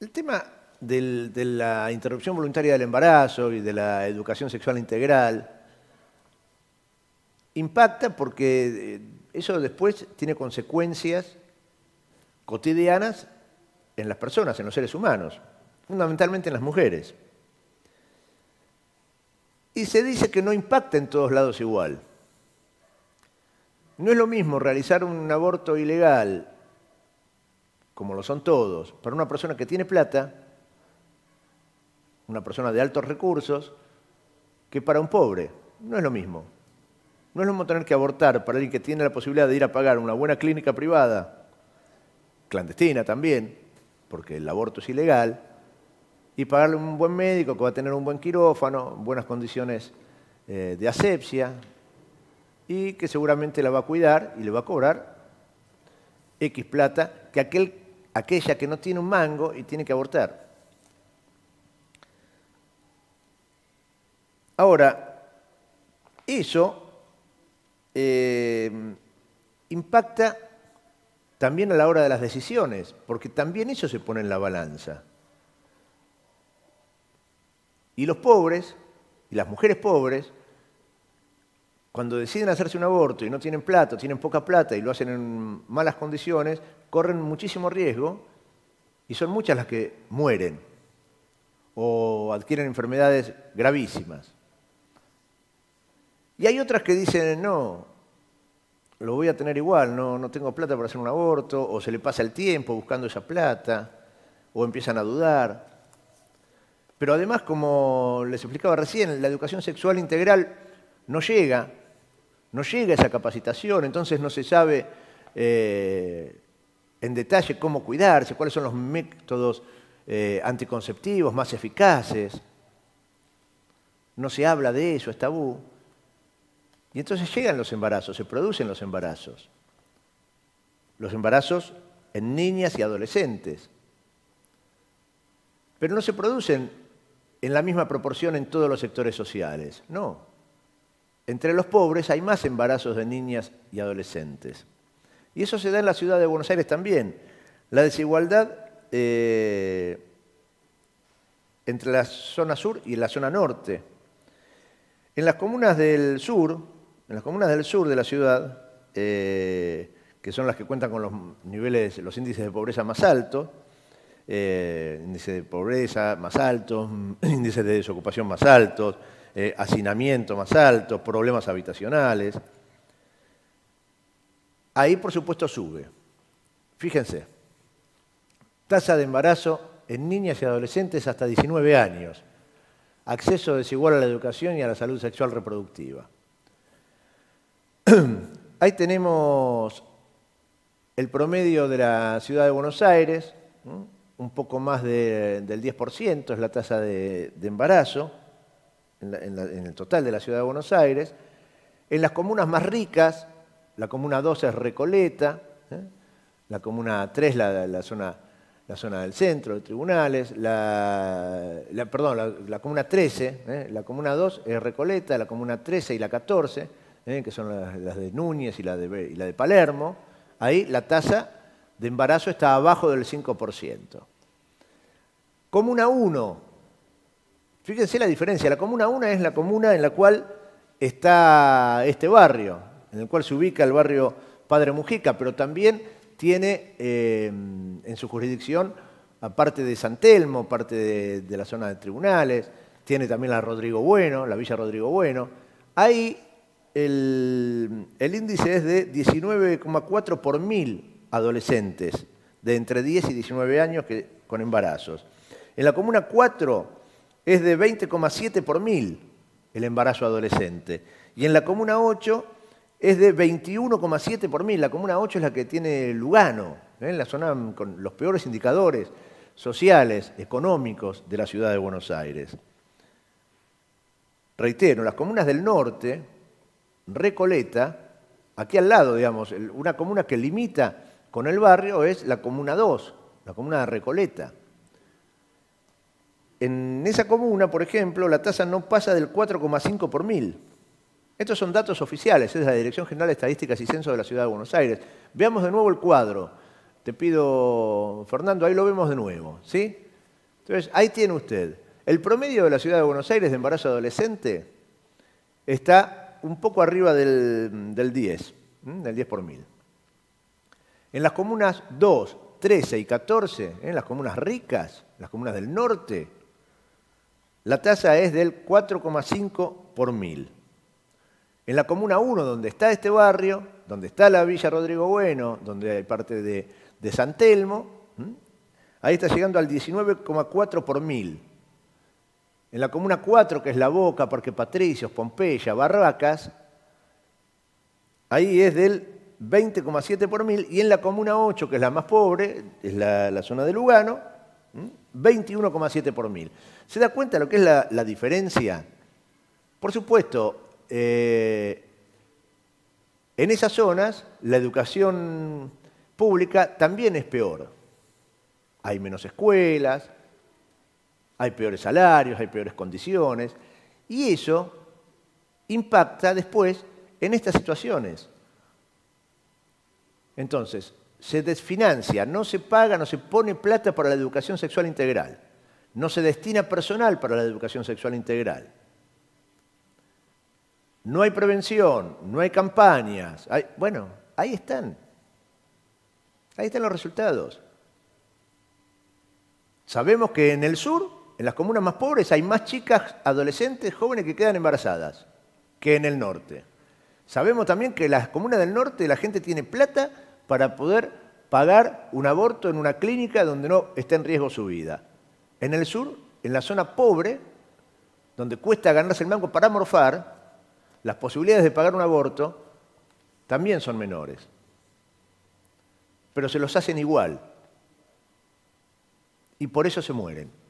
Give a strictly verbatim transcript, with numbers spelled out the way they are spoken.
El tema del, de la interrupción voluntaria del embarazo y de la educación sexual integral impacta porque eso después tiene consecuencias cotidianas en las personas, en los seres humanos, fundamentalmente en las mujeres. Y se dice que no impacta en todos lados igual. No es lo mismo realizar un aborto ilegal, como lo son todos, para una persona que tiene plata, una persona de altos recursos, que para un pobre. No es lo mismo. No es lo mismo tener que abortar para alguien que tiene la posibilidad de ir a pagar una buena clínica privada, clandestina también, porque el aborto es ilegal, y pagarle un buen médico que va a tener un buen quirófano, buenas condiciones eh, de asepsia, y que seguramente la va a cuidar y le va a cobrar X plata que aquel, aquella que no tiene un mango y tiene que abortar. Ahora, eso eh, impacta también a la hora de las decisiones, porque también eso se pone en la balanza. Y los pobres, y las mujeres pobres, cuando deciden hacerse un aborto y no tienen plata, tienen poca plata y lo hacen en malas condiciones, corren muchísimo riesgo y son muchas las que mueren o adquieren enfermedades gravísimas. Y hay otras que dicen, no, lo voy a tener igual, no, no tengo plata para hacer un aborto, o se le pasa el tiempo buscando esa plata, o empiezan a dudar. Pero además, como les explicaba recién, la educación sexual integral no llega, no llega a esa capacitación, entonces no se sabe eh, en detalle cómo cuidarse, cuáles son los métodos eh, anticonceptivos más eficaces. No se habla de eso, es tabú. Y entonces llegan los embarazos, se producen los embarazos. Los embarazos en niñas y adolescentes. Pero no se producen en la misma proporción en todos los sectores sociales, no. Entre los pobres hay más embarazos de niñas y adolescentes. Y eso se da en la ciudad de Buenos Aires también. La desigualdad eh, entre la zona sur y la zona norte. En las comunas del sur, en las comunas del sur de la ciudad, eh, que son las que cuentan con los niveles, los índices de pobreza más altos, eh, índices de pobreza más altos, índices de desocupación más altos, eh, hacinamiento más alto, problemas habitacionales. Ahí, por supuesto, sube. Fíjense, tasa de embarazo en niñas y adolescentes hasta diecinueve años. Acceso desigual a la educación y a la salud sexual reproductiva. Ahí tenemos el promedio de la ciudad de Buenos Aires, ¿no? Un poco más de, del diez por ciento es la tasa de, de embarazo en, la, en, la, en el total de la ciudad de Buenos Aires. En las comunas más ricas, la comuna dos es Recoleta, ¿eh? La comuna tres, la, la zona... la zona del centro, de tribunales, la, la, perdón, la, la comuna trece, ¿eh? La comuna dos es Recoleta, la comuna trece y la catorce, ¿eh? Que son las, las de Núñez y la de, y la de Palermo, ahí la tasa de embarazo está abajo del cinco por ciento. Comuna uno, fíjense la diferencia, la comuna uno es la comuna en la cual está este barrio, en el cual se ubica el barrio Padre Mujica, pero también tiene eh, en su jurisdicción, aparte de San Telmo, parte de, de la zona de tribunales, tiene también la Rodrigo Bueno, la Villa Rodrigo Bueno. Ahí el, el índice es de diecinueve coma cuatro por mil adolescentes de entre diez y diecinueve años que, con embarazos. En la comuna cuatro es de veinte coma siete por mil el embarazo adolescente. Y en la comuna ocho es de veintiuno coma siete por mil. La comuna ocho es la que tiene Lugano, ¿eh? La zona con los peores indicadores sociales, económicos de la ciudad de Buenos Aires. Reitero, las comunas del norte, Recoleta, aquí al lado, digamos, una comuna que limita con el barrio es la comuna dos, la comuna de Recoleta. En esa comuna, por ejemplo, la tasa no pasa del cuatro coma cinco por mil. Estos son datos oficiales, es de la Dirección General de Estadísticas y Censo de la Ciudad de Buenos Aires. Veamos de nuevo el cuadro. Te pido, Fernando, ahí lo vemos de nuevo, ¿sí? Entonces, ahí tiene usted. El promedio de la ciudad de Buenos Aires de embarazo adolescente está un poco arriba del, del diez, ¿m? del diez por mil. En las comunas dos, trece y catorce, en las comunas ricas, las comunas del norte, la tasa es del cuatro coma cinco por mil. En la comuna uno, donde está este barrio, donde está la Villa Rodrigo Bueno, donde hay parte de, de San Telmo, ¿m? ahí está llegando al diecinueve coma cuatro por mil. En la comuna cuatro, que es La Boca, Parque Patricios, Pompeya, Barracas, ahí es del veinte coma siete por mil. Y en la comuna ocho, que es la más pobre, es la, la zona de Lugano, veintiuno coma siete por mil. ¿Se da cuenta lo que es la, la diferencia? Por supuesto, eh, en esas zonas la educación pública también es peor. Hay menos escuelas, hay peores salarios, hay peores condiciones, y eso impacta después en estas situaciones. Entonces, se desfinancia, no se paga, no se pone plata para la educación sexual integral, no se destina personal para la educación sexual integral. No hay prevención, no hay campañas. Hay, bueno, ahí están. Ahí están los resultados. Sabemos que en el sur, en las comunas más pobres, hay más chicas adolescentes jóvenes que quedan embarazadas que en el norte. Sabemos también que en las comunas del norte la gente tiene plata para poder pagar un aborto en una clínica donde no esté en riesgo su vida. En el sur, en la zona pobre, donde cuesta ganarse el mango para morfar, las posibilidades de pagar un aborto también son menores. Pero se los hacen igual. Y por eso se mueren.